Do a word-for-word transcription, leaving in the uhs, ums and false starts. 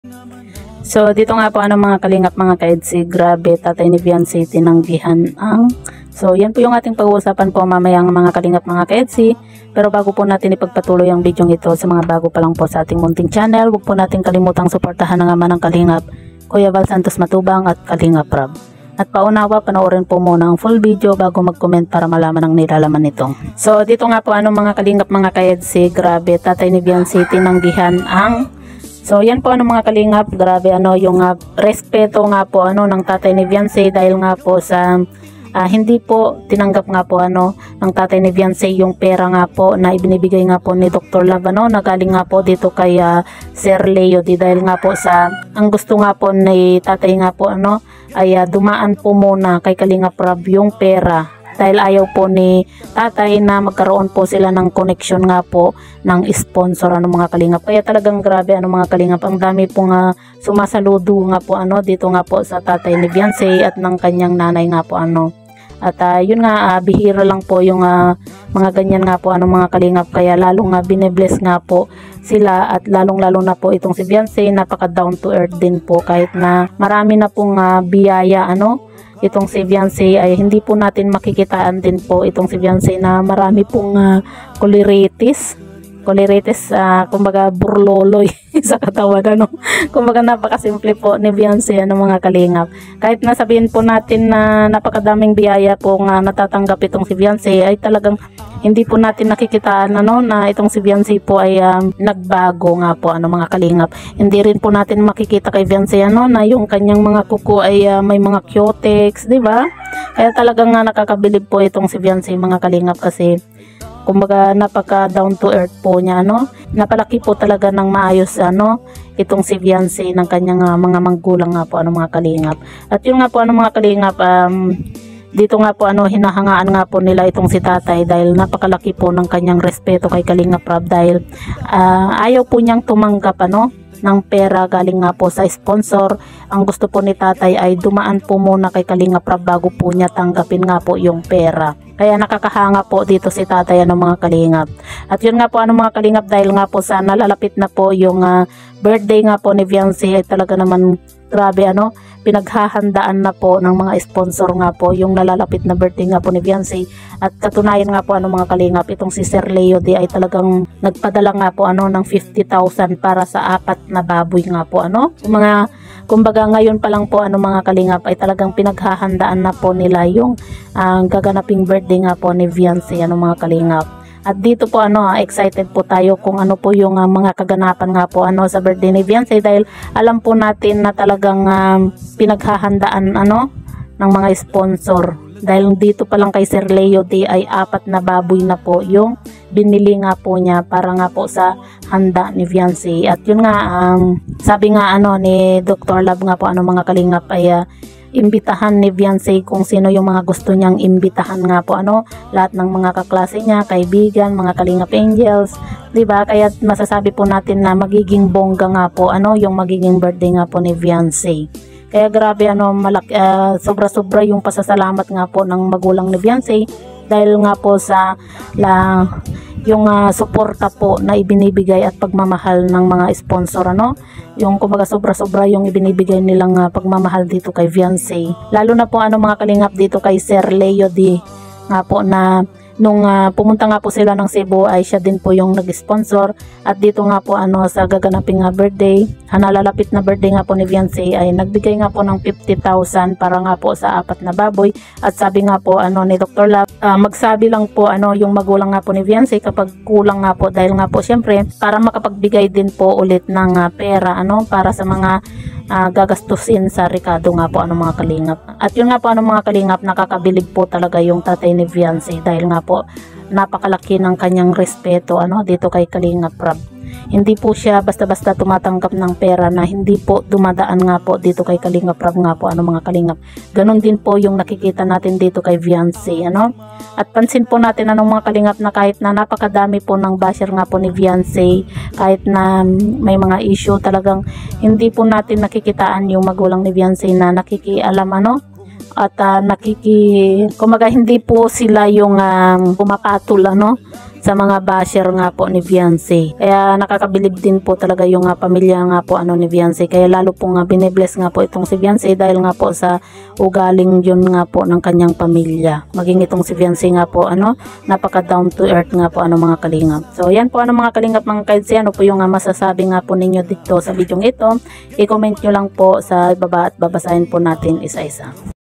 So dito nga po ano mga kalingap mga kaedsi, grabe tatay ni Viancy tinanggihan ang so yan po yung ating pag-uusapan po mamayang mga kalingap mga kaedsi. Pero bago po natin ipagpatuloy ang video ito, sa mga bago pa lang po sa ating munting channel, huwag po natin kalimutang suportahan ng ama ng kalingap Kuya Val Santos Matubang at Kalingap Rab. At paunawa, panoorin po muna ang full video bago mag-comment para malaman ang nilalaman nito. So dito nga po ano mga kalingap mga kaedsi, grabe tatay ni Viancy tinanggihan ang so yan po ano mga kalingap, grabe ano yung uh, respeto nga po ano ng tatay ni Viancy dahil nga po sa uh, hindi po tinanggap nga po ano ng tatay ni Viancy yung pera nga po na ibinibigay nga po ni Doctor Love ano, na galing nga po dito kay uh, Sir Leo di dahil nga po sa ang gusto nga po ni tatay nga po ano ay uh, dumaan po muna kay Kalingap Rab yung pera dahil ayaw po ni tatay na magkaroon po sila ng connection nga po ng sponsor ano mga kalingap. Kaya talagang grabe ano mga kalingap, ang dami pong uh, sumasaludo nga po ano dito nga po sa tatay ni Viancy at ng kanyang nanay nga po ano. At uh, yun nga uh, bihira lang po yung uh, mga ganyan nga po ano mga kalingap, kaya lalong nga uh, binebless nga po sila at lalong lalo na po itong si Viancy, napaka down to earth din po kahit na marami na pong uh, biyaya ano. Itong si Viancy ay hindi po natin makikitaan din po itong si Viancy na marami pong uh, kuliritis kuliritis uh, kumbaga burloloy sa katawan ano. Kumbaga napakasimple po ni Viancy ano mga kalingap, kahit na sabihin po natin na napakadaming biyaya po nga natatanggap itong si Viancy ay talagang hindi po natin nakikitaan ano na itong si Viancy po ay um, nagbago nga po ano mga kalingap. Hindi rin po natin makikita kay Viancy ano na yung kanyang mga kuko ay uh, may mga cutex, di ba? Kaya talagang nga nakakabilib po itong si Viancy mga kalingap kasi kumbaga napaka down to earth po niya no. Napalaki po talaga ng maayos ano itong si Viancy ng kanyang uh, mga manggulang nga po ano mga kalingap. At yun nga po ano mga kalingap, um, dito nga po ano hinahangaan nga po nila itong si tatay dahil napakalaki po ng kanyang respeto kay Kalingap Rab dahil uh, ayaw po niyang tumanggap ano ng pera galing nga po sa sponsor. Ang gusto po ni tatay ay dumaan po muna kay Kalingap Rab bago po niya tanggapin nga po yung pera. Kaya nakakahanga po dito si tatay ano mga kalingap. At yun nga po ano mga kalingap, dahil nga po sa nalalapit na po yung uh, birthday nga po ni Viancy ay talaga naman grabe ano, pinaghahandaan na po ng mga sponsor nga po yung nalalapit na birthday nga po ni Viancy. At katunayan nga po ano mga kalingap, itong si Sir Leo di ay talagang nagpadala nga po ano ng fifty thousand para sa apat na baboy nga po ano. Mga kumbaga ngayon pa lang po ano mga kalingap ay talagang pinaghahandaan na po nila yung ang uh, gaganaping birthday nga po ni Viancy ano mga kalingap. At dito po ano excited po tayo kung ano po yung uh, mga kaganapan nga po ano sa birthday ni Viancy dahil alam po natin na talagang uh, pinaghahandaan ano ng mga sponsor. Dahil dito pa lang kay Sir Leo di ay apat na baboy na po yung binili nga po niya para nga po sa handa ni Viancy. At yun nga um, sabi nga ano ni Doctor Love nga po ano mga kalingap ay uh, imbitahan ni Viancy kung sino yung mga gusto niyang imbitahan nga po ano, lahat ng mga kaklase niya, kaibigan, mga Kalingap Angels, di ba? Kaya masasabi po natin na magiging bongga nga po ano yung magiging birthday nga po ni Viancy. Kaya grabe ano, malaki, uh, sobra-sobra yung pasasalamat nga po ng magulang ni Viancy dahil nga po sa la, yung uh, suporta po na ibinibigay at pagmamahal ng mga sponsor ano. Yung kumbaga sobra-sobra yung ibinibigay nilang uh, pagmamahal dito kay Viancy. Lalo na po ano mga kalingap dito kay Sir Leo di nga po na nung uh, pumunta nga po sila ng Cebu ay siya din po yung nag-sponsor. At dito nga po ano sa gaganaping uh, birthday, nalalapit na birthday nga po ni Viancy ay nagbigay nga po ng fifty thousand para nga po sa apat na baboy. At sabi nga po ano ni Doctor Love, uh, magsabi lang po ano yung magulang nga po ni Viancy kapag kulang nga po dahil nga po syempre para makapagbigay din po ulit ng uh, pera ano para sa mga Uh, gagastusin sa Ricardo nga po ano mga kalingap. At yun nga po ano mga kalingap, nakakabilib po talaga yung tatay ni Viancy dahil nga po napakalaki ng kanyang respeto ano dito kay Kalingap Rab. Hindi po siya basta-basta tumatanggap ng pera na hindi po dumadaan nga po dito kay Kalingap Rab nga po ano mga kalingap. Ganon din po yung nakikita natin dito kay Viancy ano. At pansin po natin anong mga kalingap na kahit na napakadami po ng basher nga po ni Viancy, kahit na may mga issue talagang hindi po natin nakikitaan yung magulang ni Viancy na nakikialam ano at uh, nakiki kumaga hindi po sila yung um, pumapatol ano sa mga basher nga po ni Viancy. Kaya nakakabilib din po talaga yung uh, pamilya nga po ano ni Viancy. Kaya lalo po nga binibless nga po itong si Viancy dahil nga po sa ugaling yun nga po ng kanyang pamilya. Maging itong si Viancy nga po ano, napaka down to earth nga po ano mga kalingap. So yan po ano mga kalingap mga kaidsi, ano po yung uh, masasabi nga po ninyo dito sa video ito. I-comment nyo lang po sa baba at babasahin po natin isa-isa.